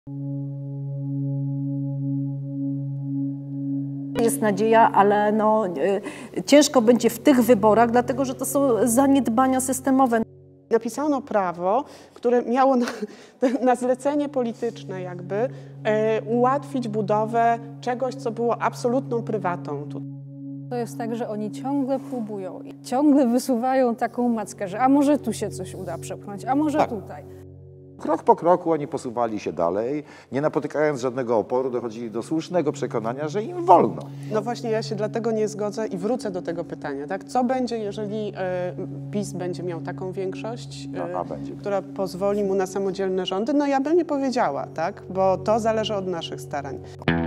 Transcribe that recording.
Jest nadzieja, ale no, ciężko będzie w tych wyborach, dlatego że to są zaniedbania systemowe. Napisano prawo, które miało na zlecenie polityczne jakby ułatwić budowę czegoś, co było absolutną prywatą. To jest tak, że oni ciągle próbują i ciągle wysuwają taką mackę, że a może tu się coś uda przepchnąć, a może tutaj. Krok po kroku oni posuwali się dalej, nie napotykając żadnego oporu, dochodzili do słusznego przekonania, że im wolno. No właśnie, ja się dlatego nie zgodzę i wrócę do tego pytania. Tak? Co będzie, jeżeli PiS będzie miał taką większość, która pozwoli mu na samodzielne rządy? No ja bym nie powiedziała, tak? Bo to zależy od naszych starań.